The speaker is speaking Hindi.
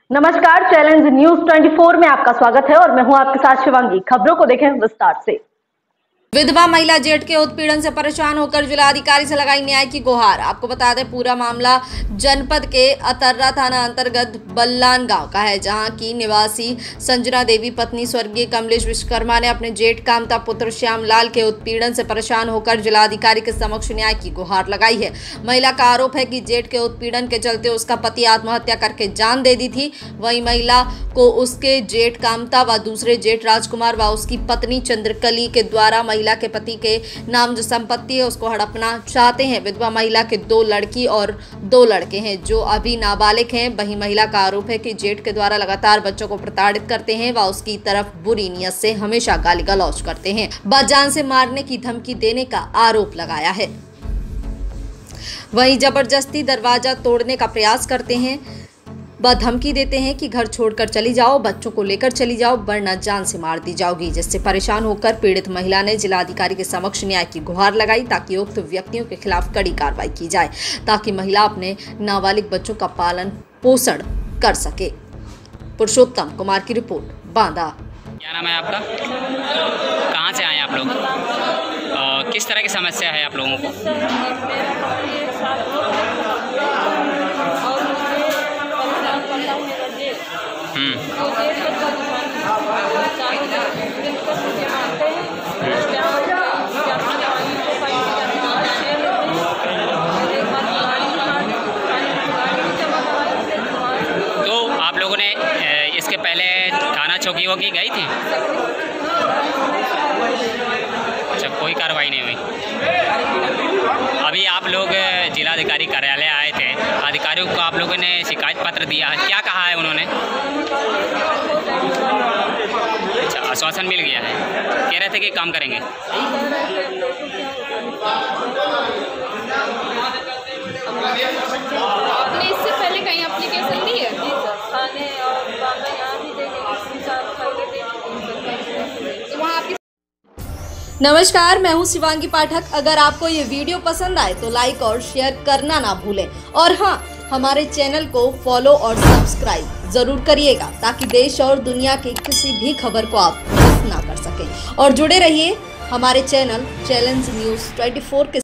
नमस्कार, चैलेंज न्यूज 24 में आपका स्वागत है और मैं हूं आपके साथ शिवांगी। खबरों को देखें विस्तार से। विधवा महिला जेठ के उत्पीड़न से परेशान होकर जिलाधिकारी से लगाई न्याय की गुहार। आपको बता दें, पूरा मामला जनपद के अतर्रा थाना अंतर्गत बल्लान गांव का है, जहां की निवासी संजना देवी पत्नी स्वर्गीय कमलेश विश्वकर्मा ने अपने जेठ कामता पुत्र श्यामलाल के उत्पीड़न से परेशान होकर जिलाधिकारी के समक्ष न्याय की गुहार लगाई है। महिला का आरोप है कि जेठ के उत्पीड़न के चलते उसका पति आत्महत्या करके जान दे दी थी। वहीं महिला को उसके जेठ कामता व दूसरे जेठ राजकुमार व उसकी पत्नी चंद्रकली के द्वारा महिला के पति के नाम जो संपत्ति है उसको हड़पना चाहते हैं। विधवा महिला के 2 लड़की और 2 लड़के हैं जो अभी नाबालिग हैं। वहीं महिला का आरोप है कि जेठ के द्वारा लगातार बच्चों को प्रताड़ित करते हैं व उसकी तरफ बुरी नीयत से हमेशा गाली गलौज करते हैं, जान से मारने की धमकी देने का आरोप लगाया है। वहीं जबरदस्ती दरवाजा तोड़ने का प्रयास करते हैं व धमकी देते हैं कि घर छोड़कर चली जाओ, बच्चों को लेकर चली जाओ, वरना जान से मार दी जाओगी। जिससे परेशान होकर पीड़ित महिला ने जिलाधिकारी के समक्ष न्याय की गुहार लगाई ताकि उक्त व्यक्तियों के खिलाफ कड़ी कार्रवाई की जाए, ताकि महिला अपने नाबालिग बच्चों का पालन पोषण कर सके। पुरुषोत्तम कुमार की रिपोर्ट, बांदा। क्या नाम है आपका? कहाँ से आए आप लोग? किस तरह की समस्या है आप लोगों को? तो आप लोगों ने इसके पहले थाना चौकियों की गई थी? अच्छा, कोई कार्रवाई नहीं हुई। अभी आप लोग जिलाधिकारी कार्यालय आए थे, अधिकारियों को आप लोगों ने शिकायत पत्र दिया है, क्या कहा है उन्होंने? अच्छा, आश्वासन मिल गया है, कह रहे थे कि काम करेंगे। आपने इससे पहले कहीं एप्लीकेशन दी है? थाने और बांदा यहाँ भी देने तो वहाँ आपकी। नमस्कार, मैं हूं शिवांगी पाठक। अगर आपको ये वीडियो पसंद आए तो लाइक और शेयर करना ना भूलें और हाँ, हमारे चैनल को फॉलो और सब्सक्राइब जरूर करिएगा ताकि देश और दुनिया की किसी भी खबर को आप मिस ना कर सकें। और जुड़े रहिए हमारे चैनल चैलेंज न्यूज 24 के